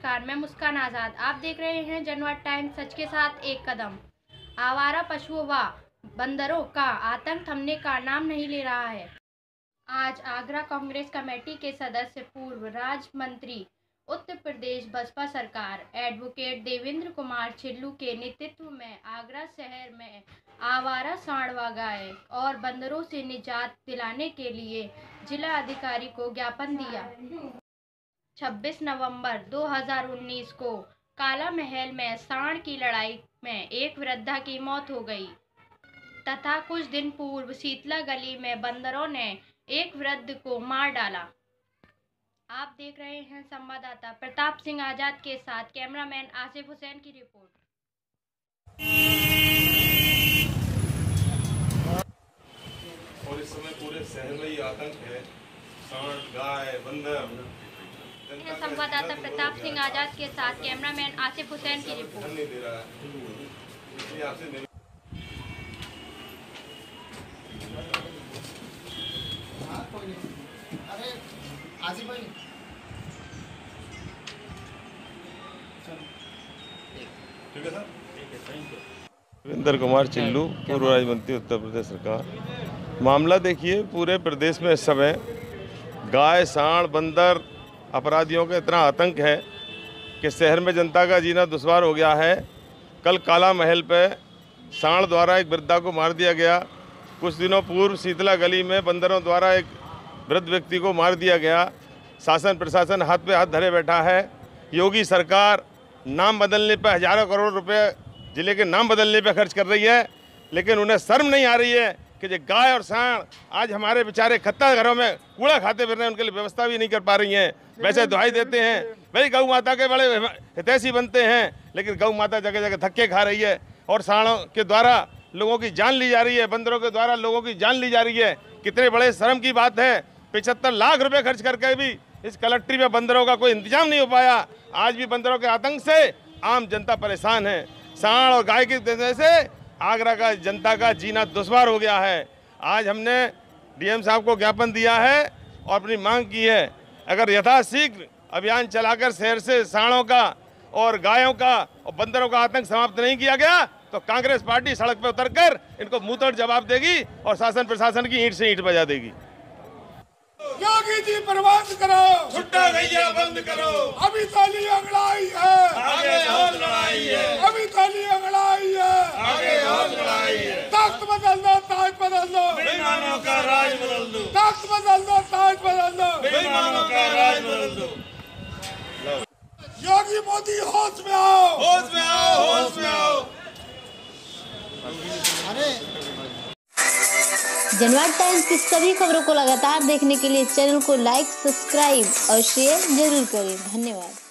नमस्कार, मैं मुस्कान आज़ाद। आप देख रहे हैं जनवाद टाइम्स, सच के साथ एक कदम। आवारा पशुओं व बंदरों का आतंक थमने का नाम नहीं ले रहा है। आज आगरा कांग्रेस कमेटी के सदस्य, पूर्व राज्य मंत्री, उत्तर प्रदेश बसपा सरकार, एडवोकेट देवेंद्र कुमार छिल्लू के नेतृत्व में आगरा शहर में आवारा सांड व गाय और बंदरों से निजात दिलाने के लिए जिला अधिकारी को ज्ञापन दिया। 26 नवंबर 2019 को काला महल में सांड की लड़ाई में एक वृद्धा की मौत हो गई तथा कुछ दिन पूर्व शीतला गली में बंदरों ने एक वृद्ध को मार डाला। आप देख रहे हैं संवाददाता प्रताप सिंह आजाद के साथ कैमरामैन आसिफ हुसैन की रिपोर्ट। और इस समय पूरे शहर में ये आतंक है, सांड, गाय, बंदर। संवाददाता प्रताप सिंह आजाद के साथ कैमरामैन आसिफ हुसैन की रिपोर्ट। नहीं दे रहा है, इसलिए आपसे अरे आसिफ भाई ठीक है सर। देवेंद्र कुमार छिल्लू, पूर्व राज्य मंत्री, उत्तर प्रदेश सरकार। मामला देखिए, पूरे प्रदेश में इस समय गाय, सांड, बंदर अपराधियों का इतना आतंक है कि शहर में जनता का जीना दुश्वार हो गया है। कल काला महल पे सांड द्वारा एक वृद्धा को मार दिया गया। कुछ दिनों पूर्व शीतला गली में बंदरों द्वारा एक वृद्ध व्यक्ति को मार दिया गया। शासन प्रशासन हाथ पे हाथ धरे बैठा है। योगी सरकार नाम बदलने पे हजारों करोड़ रुपए जिले के नाम बदलने पे खर्च कर रही है, लेकिन उन्हें शर्म नहीं आ रही है कि जो गाय और सांड आज हमारे बेचारे खत्ता घरों में कूड़ा खाते फिर रहे हैं, उनके लिए व्यवस्था भी नहीं कर पा रही हैं। वैसे दुहाई देते हैं, भाई गौ माता के बड़े हितैषी बनते हैं, लेकिन गौ माता जगह जगह धक्के खा रही है और सांडों के द्वारा लोगों की जान ली जा रही है, बंदरों के द्वारा लोगों की जान ली जा रही है। कितने बड़े शर्म की बात है। 75 लाख रुपए खर्च करके भी इस कलेक्ट्री में बंदरों का कोई इंतजाम नहीं हो पाया। आज भी बंदरों के आतंक से आम जनता परेशान है। सांड और गाय की वजह से आगरा का जनता का जीना दुश्वार हो गया है। आज हमने डीएम साहब को ज्ञापन दिया है और अपनी मांग की है, अगर यथाशीघ्र अभियान चलाकर शहर से सांडों का और गायों का और बंदरों का आतंक समाप्त नहीं किया गया तो कांग्रेस पार्टी सड़क पर उतरकर इनको मुंहतोड़ जवाब देगी और शासन प्रशासन की ईंट से ईंट बजा देगी। योगी जी बर्बाद करो, छुट्टा गैया बंद करो, अभी ताली अंगड़ाई है, आगे और लड़ाई है, अभी ताली अंगड़ाई है, आगे और लड़ाई है। तख्त बदल दो, ताज बदल दो, बेईमानों का राज बदल दो, तख्त बदल दो, ताज बदल दो, बेईमानों का राज बदल दो। योगी मोदी होश में आओ, होश में आओ, होश में आओ। जनवाद टाइम्स की सभी खबरों को लगातार देखने के लिए चैनल को लाइक, सब्सक्राइब और शेयर जरूर करें। धन्यवाद।